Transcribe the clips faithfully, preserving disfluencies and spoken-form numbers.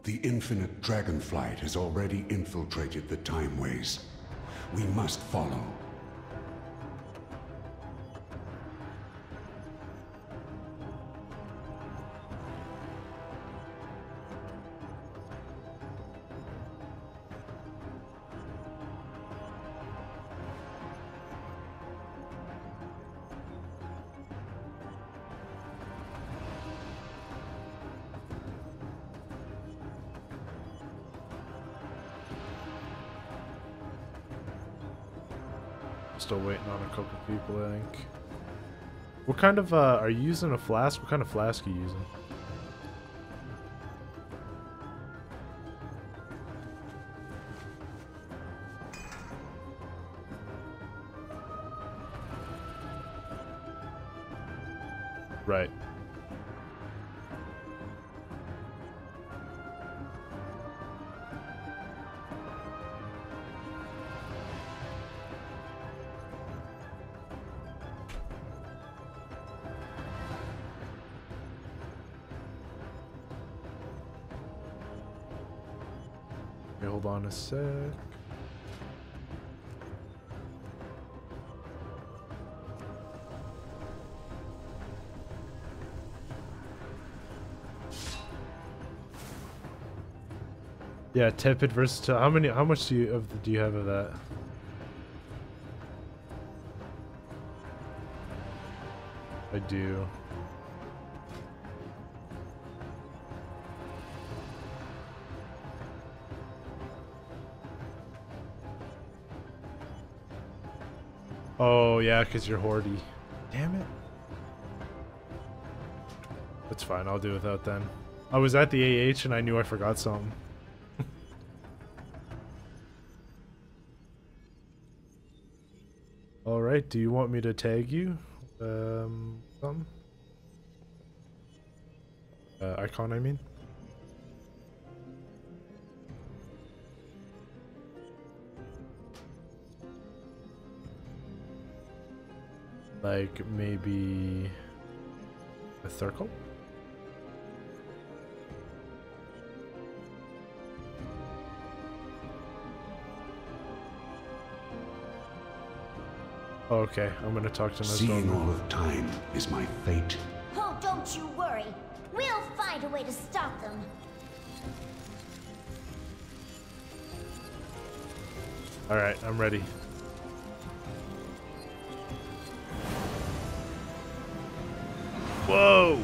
The infinite Dragonflight has already infiltrated the Timeways. We must follow. Still waiting on a couple people, I think. What kind of, uh, are you using a flask? What kind of flask are you using? Right. Okay, hold on a sec. Yeah, tepid versatile. How many? How much do you of the, do you have of that? I do. Oh yeah, because you're hoardy. Damn it. That's fine. I'll do without then. I was at the A H and I knew I forgot something. All right. Do you want me to tag you? Um, something? Uh, icon, I mean. Like maybe a circle? Okay, I'm gonna talk to my Seeing all of time is my fate. Oh, don't you worry. We'll find a way to stop them. Alright, I'm ready. Whoa!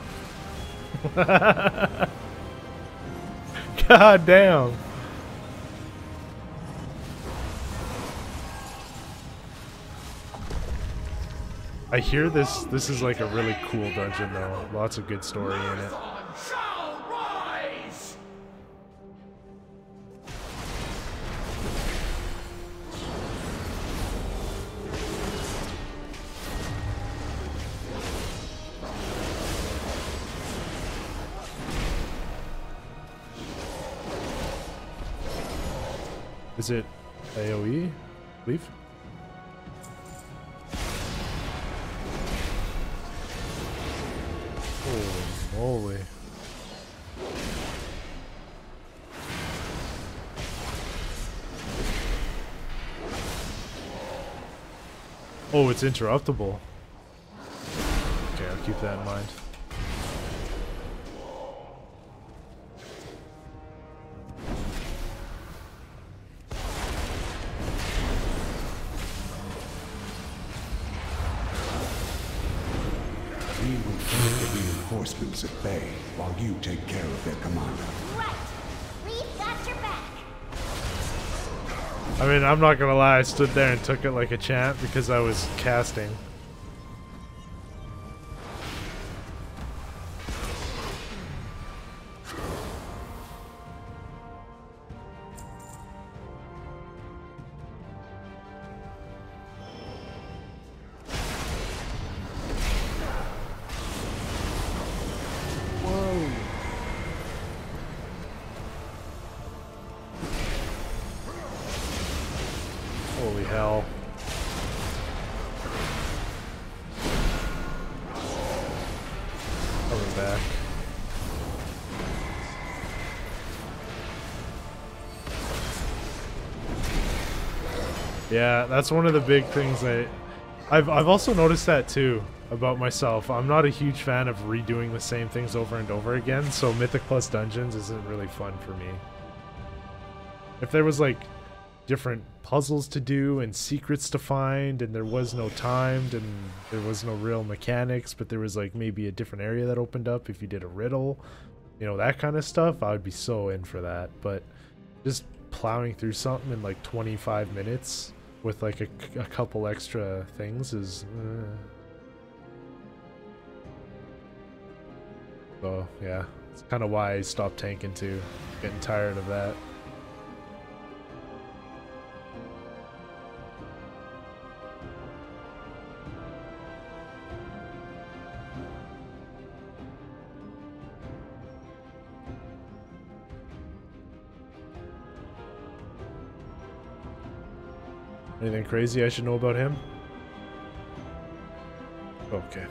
God damn! I hear this, this is like a really cool dungeon though. Lots of good story in it. Is it A O E? Leave? Holy moly. Oh, it's interruptible. Okay, I'll keep that in mind. We will keep the reinforcements at bay while you take care of their commander. Right. We've got your back. I mean, I'm not gonna lie, I stood there and took it like a champ because I was casting. Holy hell. Coming back. Yeah, that's one of the big things I, I've I've also noticed that too about myself. I'm not a huge fan of redoing the same things over and over again, so Mythic Plus Dungeons isn't really fun for me. If there was like different puzzles to do and secrets to find, and there was no timed and there was no real mechanics, but there was like maybe a different area that opened up if you did a riddle, you know, that kind of stuff, I would be so in for that. But just plowing through something in like twenty-five minutes with like a, a couple extra things is uh... so yeah, it's kind of why I stopped tanking too. Getting tired of that. Anything crazy I should know about him? Okay.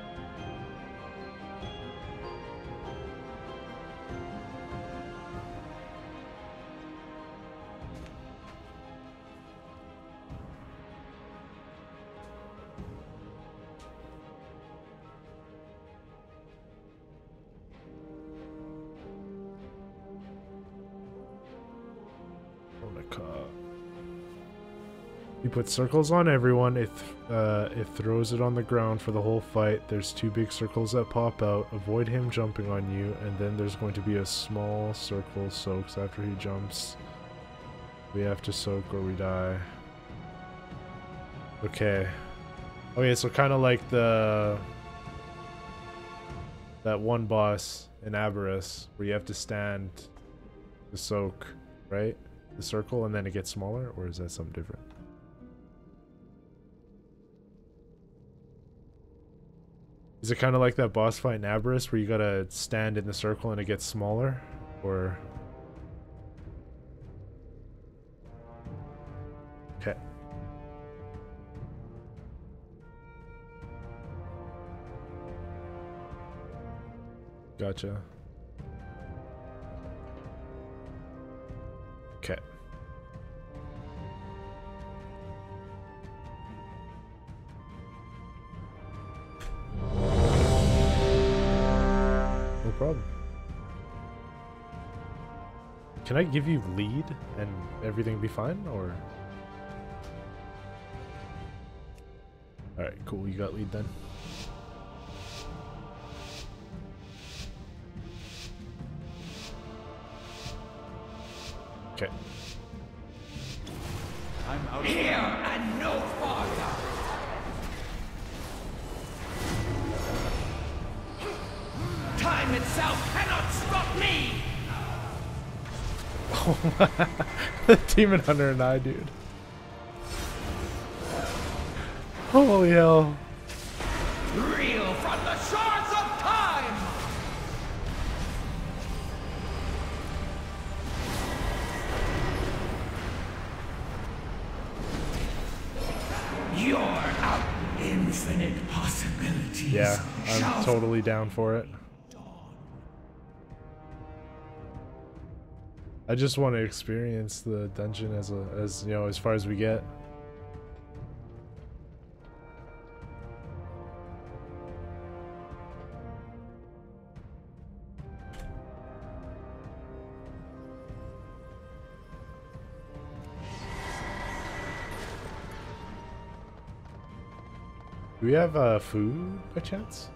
You put circles on everyone, it, th uh, it throws it on the ground for the whole fight. There's two big circles that pop out. Avoid him jumping on you, and then there's going to be a small circle soaks after he jumps. We have to soak or we die. Okay. Okay, so kind of like the... that one boss in Aberrus, where you have to stand to soak, right? The circle, and then it gets smaller, or is that something different? Is it kind of like that boss fight in Aberrus where you gotta stand in the circle and it gets smaller? Or... okay. Gotcha. Okay. No problem. Can I give you lead and everything be fine, or? Alright, cool, you got lead then. Okay. I'm out here and no farther. Time itself cannot stop me. Oh my, Demon Hunter and I, dude. Holy hell. Reel from the shores of time. You're out infinite possibilities. Yeah, I'm totally down for it. I just want to experience the dungeon as a, as you know, as far as we get. Do we have uh, food by chance?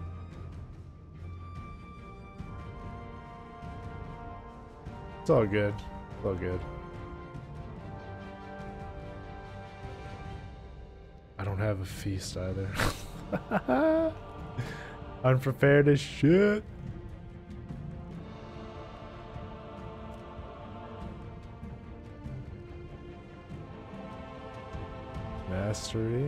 It's all good. It's all good. I don't have a feast either. Unprepared as shit. Mastery.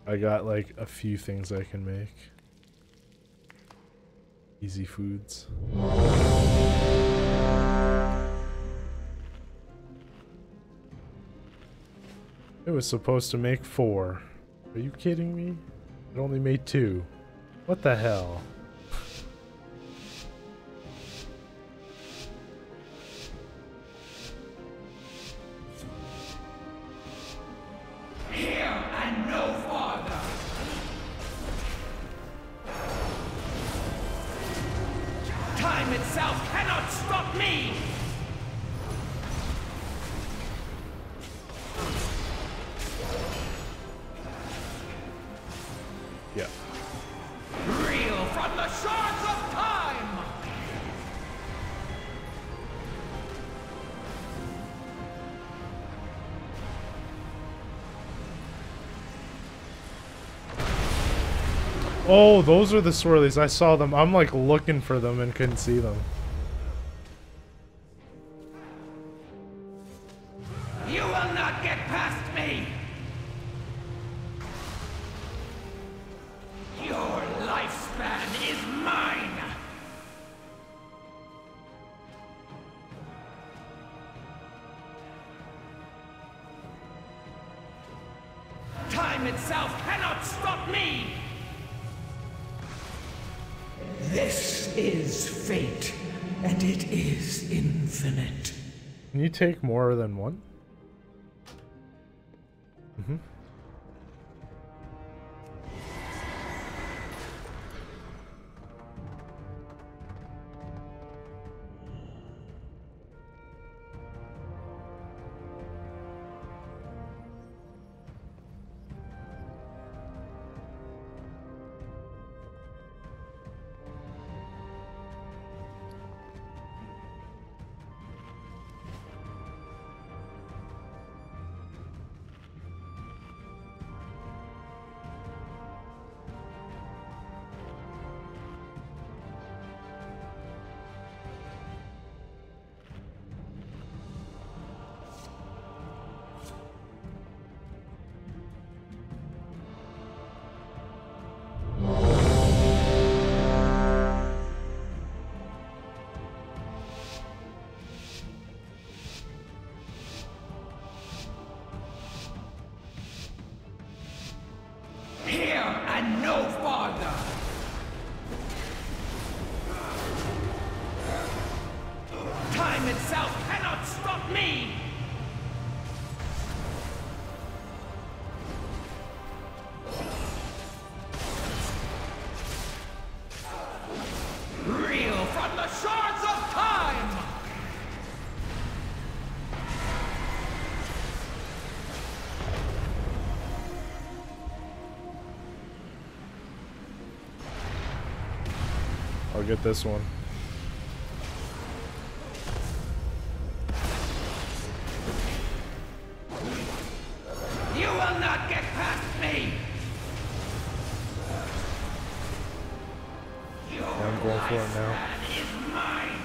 I got like a few things I can make. Easy foods. It was supposed to make four. Are you kidding me? It only made two. What the hell? Here and no farther. Time itself cannot stop me. Yeah. Reel from the shards of time. Oh, those are the swirlies. I saw them. I'm like looking for them and couldn't see them. You will not get past me. Your lifespan is mine. Time itself cannot stop me. This is fate, and it is infinite. Can you take more than one? Mm-hmm. Here and no farther. Time itself cannot stop me. Reel from the shards of time. I'll get this one. You will not get past me. Your Yeah, I'm going for it now. lifespan is mine.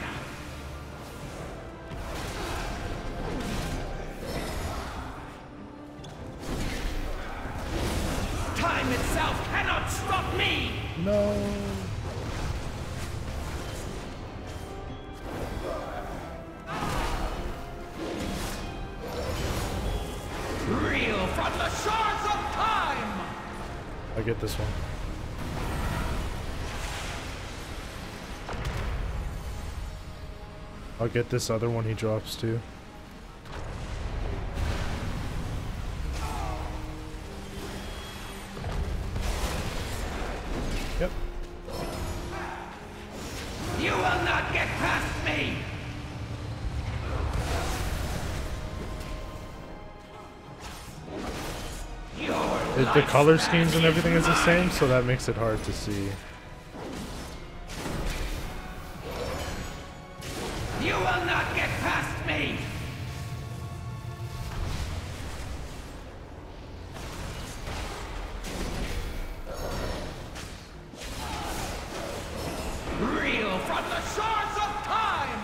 Time itself cannot stop me. No. Reel from the shards of time. I'll get this one. I'll get this other one he drops too. Yep. You will not get past me. Your The, the color lifespan schemes and everything is the mine. same, so that makes it hard to see. You will not get past me. Reel from the shards of time.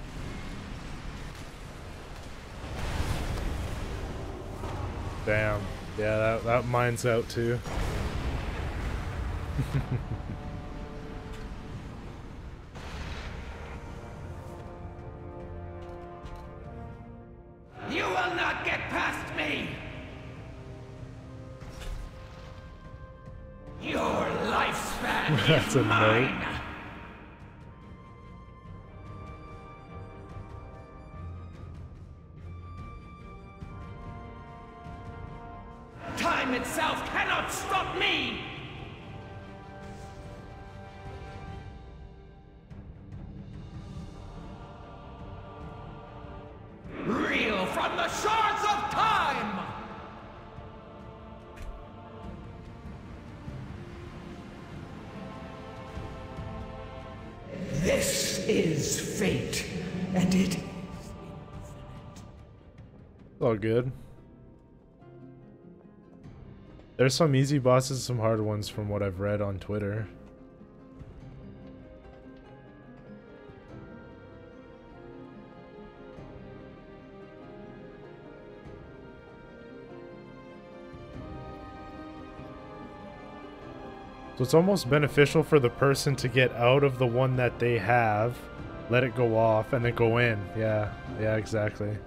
Damn. Yeah, that, that mine's out too. You will not get past me! Your lifespan That's is a mine! note. Time itself cannot stop me! Reel from the shards of time! This is fate, and it... All good. There's some easy bosses, some hard ones from what I've read on Twitter. So it's almost beneficial for the person to get out of the one that they have, let it go off, and then go in. Yeah, yeah, exactly.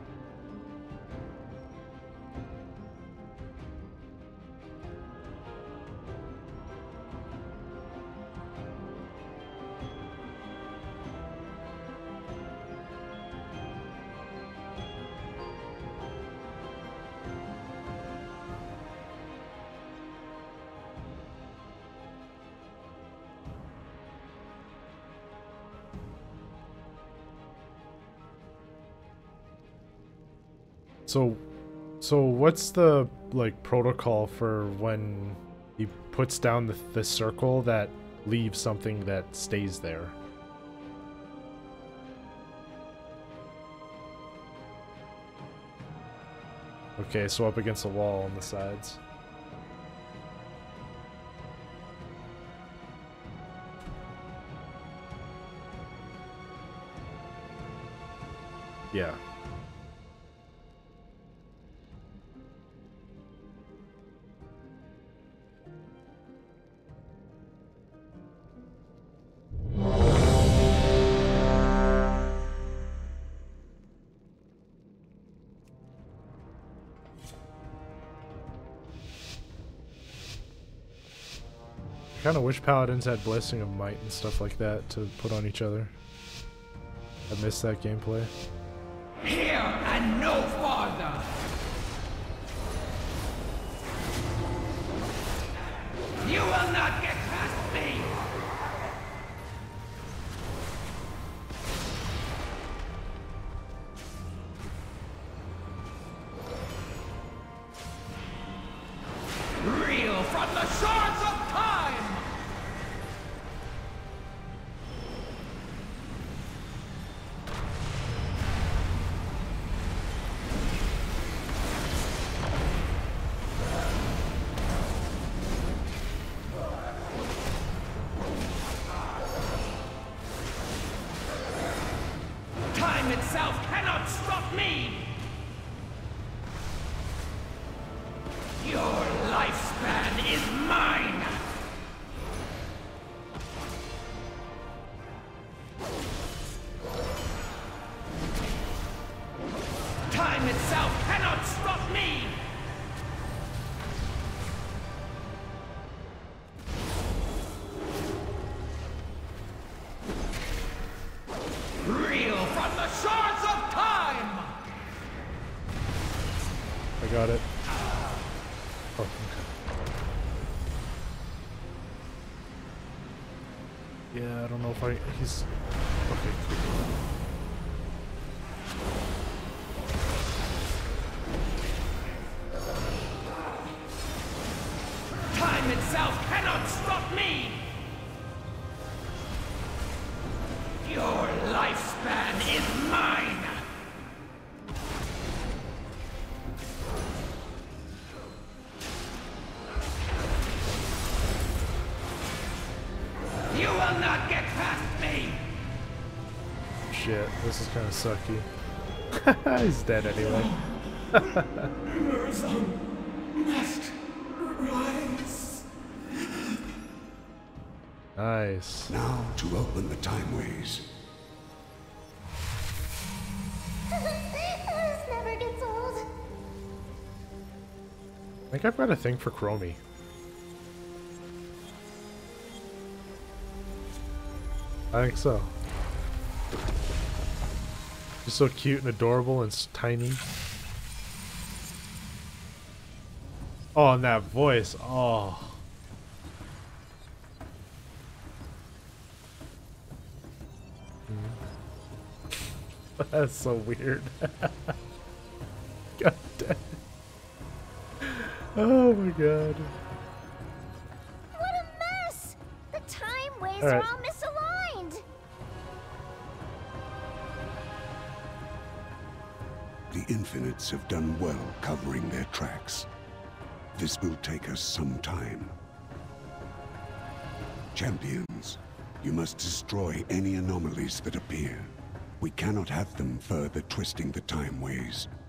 So, so what's the, like, protocol for when he puts down the, the circle that leaves something that stays there? Okay, so up against the wall on the sides. Yeah. I kind of wish paladins had Blessing of Might and stuff like that to put on each other. I miss that gameplay. Here and no farther! You will not get past me! Reel from the shards of time! Time itself cannot stop me! Your lifespan is mine! Time itself cannot stop me! Reel from the shards of time! I got it. Oh, okay. Yeah, I don't know if I... He's... Okay, cool. Time itself cannot stop me! Your lifespan is mine! You will not get past me! Shit, this is kind of sucky. He's dead anyway. must rise. Nice. Now to open the timeways. This never gets old. I think I've got a thing for Chromie. I think so. Just so cute and adorable and s- tiny. Oh, and that voice. Oh. That's so weird. God damn. Oh my god. What a mess! The time waves All are right. all misaligned. The Infinites have done well covering their tracks. This will take us some time. Champions, you must destroy any anomalies that appear. We cannot have them further twisting the timeways.